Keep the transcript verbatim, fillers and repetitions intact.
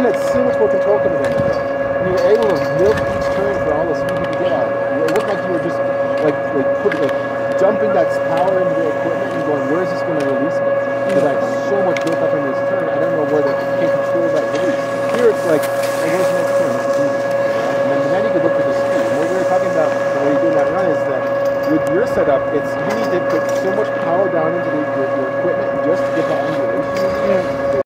had so much more control coming down the hill. And you were able to milk each turn for all the speed you could get out of it. It looked like you were just like like putting like dumping that power into the equipment and going, where is this going to release me? Because I have so much built up in this turn, I don't know where to can't control that release. Here it's like, well, where's the next turn? This is easy. Right? And then, then you could look for the speed. And what we were talking about the way you're doing that run is that with your setup, it's you need to put so much power down into the, your, your equipment just to get that undulation. Yeah.